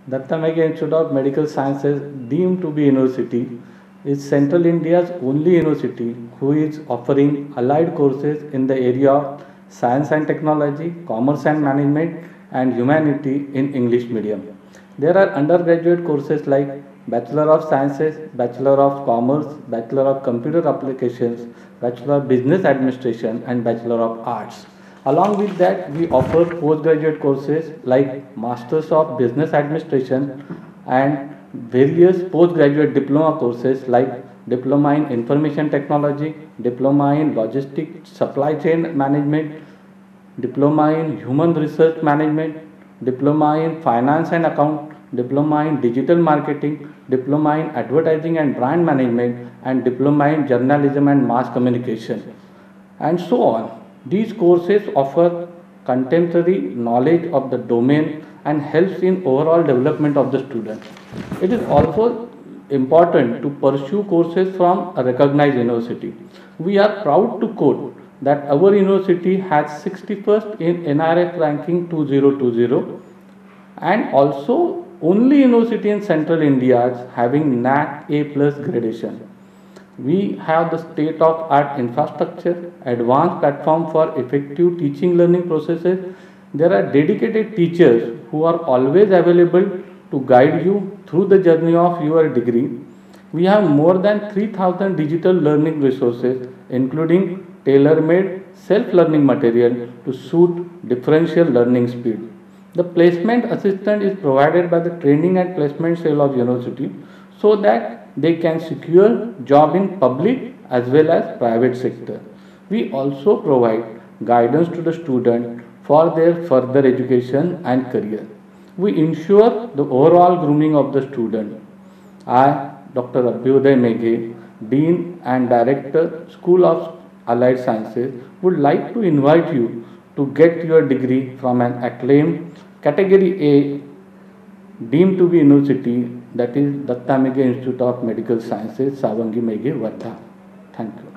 Datta Meghe Institute of Medical Sciences, deemed to be university, is Central India's only university who is offering allied courses in the area of science and technology, commerce and management, and humanity in English medium. There are undergraduate courses like Bachelor of Sciences, Bachelor of Commerce, Bachelor of Computer Applications, Bachelor of Business Administration, and Bachelor of Arts. Along with that, we offer postgraduate courses like Masters of Business Administration and various postgraduate diploma courses like Diploma in Information Technology, Diploma in Logistics Supply Chain Management, Diploma in Human Research Management, Diploma in Finance and Account, Diploma in Digital Marketing, Diploma in Advertising and Brand Management, and Diploma in Journalism and Mass Communication, and so on. These courses offer contemporary knowledge of the domain and helps in overall development of the student. It is also important to pursue courses from a recognized university. We are proud to quote that our university has 61st in NRF ranking 2020 and also only university in central India is having NAC A plus gradation. We have the state of art infrastructure, advanced platform for effective teaching learning processes. There are dedicated teachers who are always available to guide you through the journey of your degree. We have more than 3,000 digital learning resources, including tailor made self learning material to suit differential learning speed. The placement assistant is provided by the training and placement cell of university so that they can secure job in public as well as private sector. We also provide guidance to the student for their further education and career. We ensure the overall grooming of the student. I, Dr. Abhyuday Meghe, Dean and Director, School of Allied Sciences, would like to invite you to get your degree from an acclaimed Category A deemed to be university, that is Datta Meghe Institute of Medical Sciences, Savangi Meghe, Wardha. Thank you.